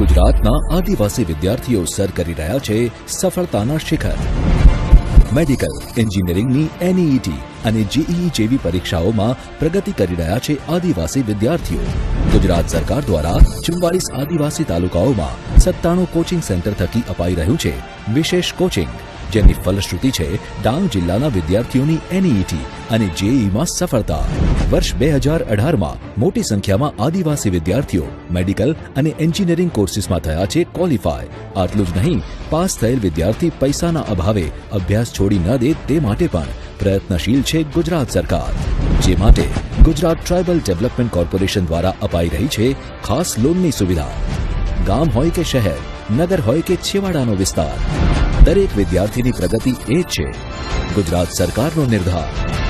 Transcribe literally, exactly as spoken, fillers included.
ગુજરાતના આદિવાસી વિદ્યાર્થીઓ સર કરી રહ્યા છે સફળતાના શિખર। મેડિકલ, એન્જિનિયરિંગની એનઈઈટી અને જેઈઈ જેવી પરીક્ષાઓમાં પ્રગતિ કરી રહ્યા છે આદિવાસી વિદ્યાર્થીઓ। ગુજરાત સરકાર દ્વારા ચુમ્બાલીસ આદિવાસી તાલુકાઓમાં સત્તાણું કોચિંગ સેન્ટર થકી અપાઈ રહ્યું છે વિશેષ કોચિંગ, જેની ફલશ્રુતિ છે ડાંગ જિલ્લાના વિદ્યાર્થીઓની એનઈઈટી અને જેઈઈમાં સફળતા। વર્ષ બે હજાર અઢારમાં મોટી સંખ્યામાં આદિવાસી વિદ્યાર્થીઓ મેડિકલ અને એન્જિનિયરિંગ કોર્સિસમાં થયા છે ક્વોલિફાય। આટલું જ નહીં, પાસ થયેલ વિદ્યાર્થી પૈસાના અભાવે અભ્યાસ છોડી ન દે તે માટે પણ પ્રયત્નશીલ છે ગુજરાત સરકાર, જે માટે ગુજરાત ટ્રાઇબલ ડેવલપમેન્ટ કોર્પોરેશન દ્વારા અપાઈ રહી છે ખાસ લોનની સુવિધા। ગામ હોય કે શહેર, નગર હોય કે છેવાડાનો વિસ્તાર, દરેક વિદ્યાર્થીની પ્રગતિ એ જ છે ગુજરાત સરકારનો નિર્ધાર।